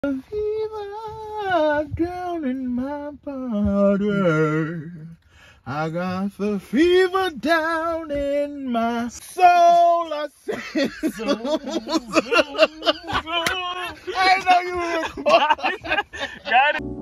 Fever down in my body. I got the fever down in my soul. I said, I didn't know you were recording. Got it.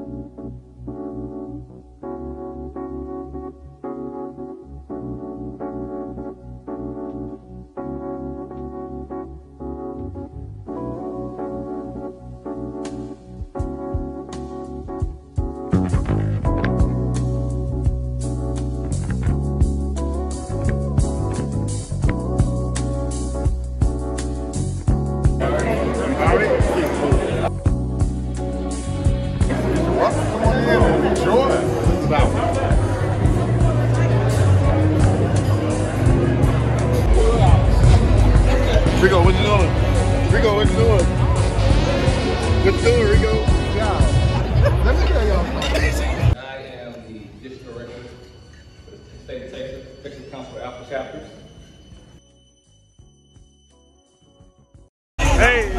Rico, what you doing? Rico, what you doing? What you doing, Rico? Yeah. Let me tell y'all something. I am the district director for the state of Texas, Texas Council of Alpha Chapters. Hey.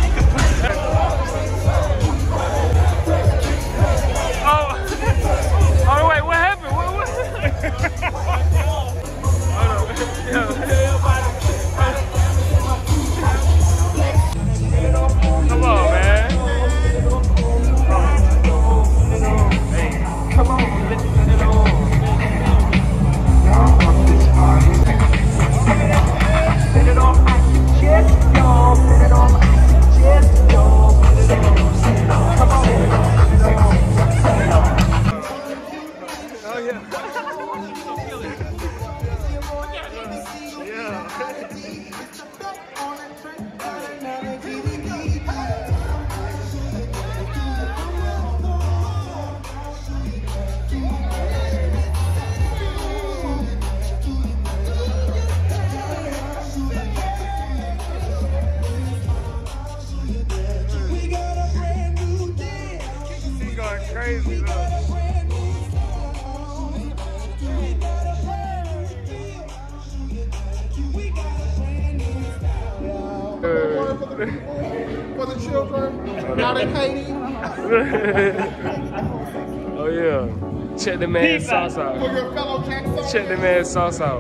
Oh, wait, what happened? What? Come on, man. Hey. Come on, let's get it on. Set it off like your chest, y'all. Set it off like your chest, y'all. Set it off, set it off. Come on, set it off, set it off. Oh, yeah. Crazy though. For the children out in Haiti. Oh yeah. Check the man's sauce out. For your fellow Jackson. Check the man's sauce out.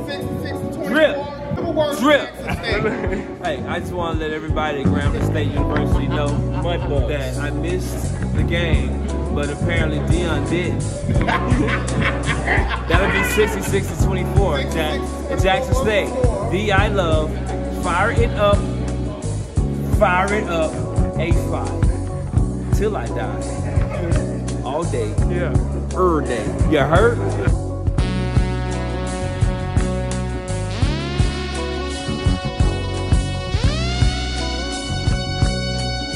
6-6-24. Drip. Hey, I just want to let everybody at Grambling State University know that I missed the game, but apparently Dion did. That'll be 66-24 at Jackson State. D I love. Fire it up. Fire it up. 8-5. Till I die. All day. Yeah. Day. You heard?